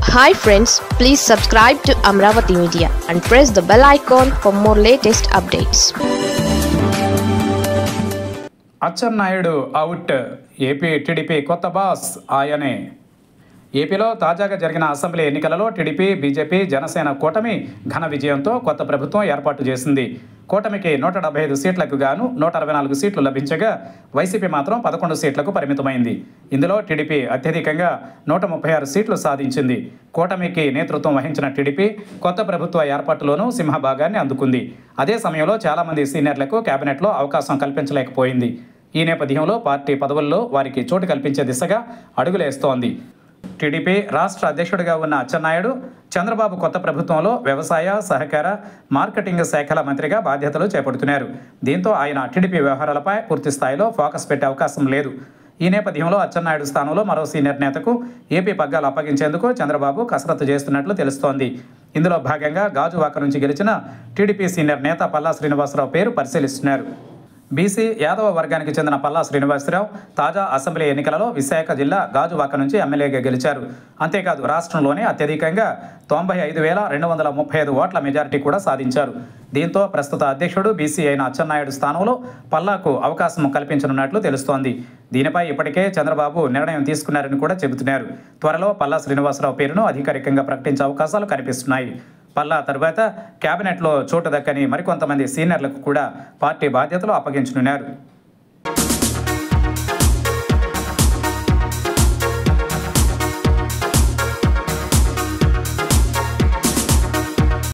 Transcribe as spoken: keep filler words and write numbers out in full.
Hi friends, please subscribe to Amravati Media and press the bell icon for more latest updates. Atchannaidu out. AP TDP కొత్త boss ఆయనే. ఏపీలో తాజాగా జరిగిన assembly ఎన్నికలలో TDP, BJP, Janasena కూటమి ఘన విజయంతో కొత్త ప్రభుత్వం ఏర్పాటు చేసింది. కూటమికి నూట డెబ్బై ఐదు సీట్లకు గాను నూట అరవై నాలుగు సీట్లు లభించగా వైసీపీ మాత్రం పదకొండు సీట్లకు పరిమితమైంది. ఇందులో టీడీపీ అత్యధికంగా నూట ముప్పై ఆరు సీట్లు సాధించింది. కూటమికి నేతృత్వం వహించిన టీడీపీ కొత్త ప్రభుత్వ ఏర్పాటులోనూ సింహభాగాన్ని అందుకుంది. అదే సమయంలో చాలామంది సీనియర్లకు కేబినెట్లో అవకాశం కల్పించలేకపోయింది. ఈ నేపథ్యంలో పార్టీ పదవుల్లో వారికి చోటు కల్పించే దిశగా అడుగులేస్తోంది. టీడీపీ రాష్ట్ర అధ్యక్షుడిగా ఉన్న అచ్చెన్నాయుడు చంద్రబాబు కొత్త ప్రభుత్వంలో వ్యవసాయ, సహకార, మార్కెటింగ్ శాఖల మంత్రిగా బాధ్యతలు చేపడుతున్నారు. దీంతో ఆయన టీడీపీ వ్యవహారాలపై పూర్తి స్థాయిలో ఫోకస్ పెట్టే అవకాశం లేదు. ఈ నేపథ్యంలో అచ్చెన్నాయుడు స్థానంలో మరో సీనియర్ నేతకు ఏపీ పగ్గాలు అప్పగించేందుకు చంద్రబాబు కసరత్తు చేస్తున్నట్లు తెలుస్తోంది. ఇందులో భాగంగా గాజువాక నుంచి గెలిచిన టీడీపీ సీనియర్ నేత పల్లా శ్రీనివాసరావు పేరు పరిశీలిస్తున్నారు. బీసీ యాదవ వర్గానికి చెందిన పల్లా శ్రీనివాసరావు తాజా అసెంబ్లీ ఎన్నికలలో విశాఖ జిల్లా గాజువాక నుంచి ఎమ్మెల్యేగా గెలిచారు. అంతేకాదు రాష్ట్రంలోనే అత్యధికంగా తొంభై ఐదు వేల రెండు వందల ముప్పై ఐదు ఓట్ల మెజారిటీ కూడా సాధించారు. దీంతో ప్రస్తుత అధ్యక్షుడు బీసీ అయిన అచ్చెన్నాయుడు స్థానంలో పల్లాకు అవకాశం కల్పించనున్నట్లు తెలుస్తోంది. దీనిపై ఇప్పటికే చంద్రబాబు నిర్ణయం తీసుకున్నారని కూడా చెబుతున్నారు. త్వరలో పల్లా శ్రీనివాసరావు పేరును అధికారికంగా ప్రకటించే అవకాశాలు కనిపిస్తున్నాయి. పల్లా తరువాత కేబినెట్లో చోటు దక్కని మరికొంతమంది సీనియర్లకు కూడా పార్టీ బాధ్యతలు అప్పగించనున్నారు.